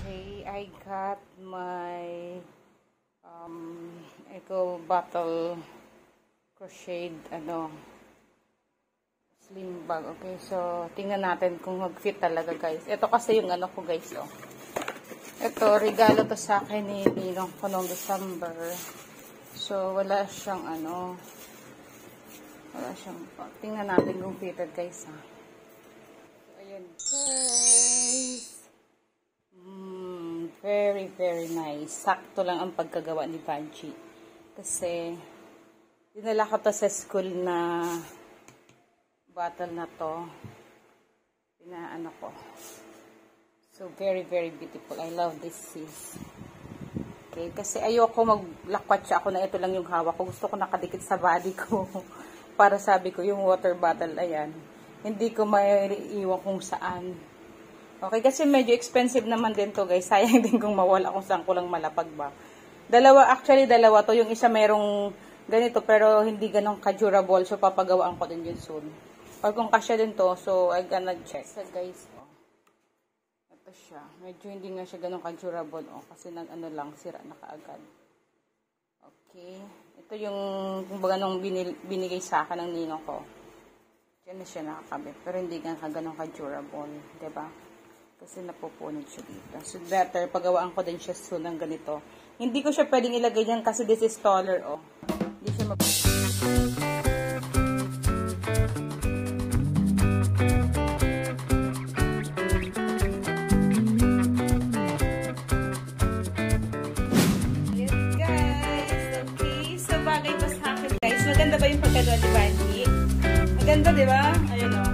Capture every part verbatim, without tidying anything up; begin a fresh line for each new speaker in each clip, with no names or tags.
Okay, I got my um, Eco Bottle crocheted ano slim bag. Okay, so tingnan natin kung mag-fit talaga, guys. Ito kasi yung ano ko, guys, oh. Ito, regalo to sa akin ni Ninong ko noong December. So, wala siyang ano, wala siyang, oh, tingnan natin kung fitted, guys, ha. So, ayan, guys. Mm, very, very nice. Sakto lang ang pagkagawa ni Banji. Kasi, dinala ko to sa school na bottle na to. Pinaano ko. So, very, very beautiful. I love this sis. Okay, kasi ayoko maglakwat siya ako na ito lang yung hawak ko. Gusto ko nakadikit sa body ko. Para sabi ko, yung water bottle, ayan. Hindi ko maiiwan kung saan. Okay, kasi medyo expensive naman din to, guys. Sayang din kung mawala kung saan ko lang malapag ba. Dalawa, actually dalawa to. Yung isa merong ganito, pero hindi ganong ka-durable. So, papagawaan ko din yun soon. Pag kung kasya din to, so I gonna check. So, guys, oh. Ito siya. Medyo hindi nga siya ganong ka-durable, oh. Kasi nag ano lang, sira na kaagad. Okay. Ito yung, kumbaga nung binil, binigay sa akin ng ninong ko. Diyan na siya nakakabit. Pero hindi nga ka ganong ka-durable. Diba? Kasi napupunod siya dito. So, better, pagawaan ko din siya soon ng ganito. Hindi ko siya pwedeng ilagay dyan kasi this is taller, oh. Hindi siya mab... Yes, guys. Okay. So, bagay pa sa akin, guys. Maganda ba yung pagkagawa ni Banji? Maganda, di ba? Ayun, oh.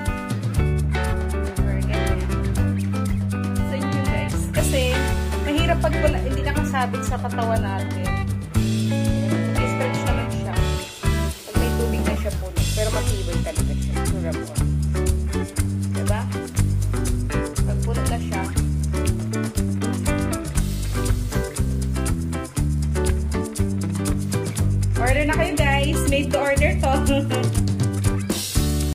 Mahirap pag wala, hindi nakasabit sa katawan natin. I-stretch naman siya. Pag may tubig na siya puno. Pero matibay talaga siya. Durable. Diba? Pag puno na siya. Order na kayo, guys. Made to order to.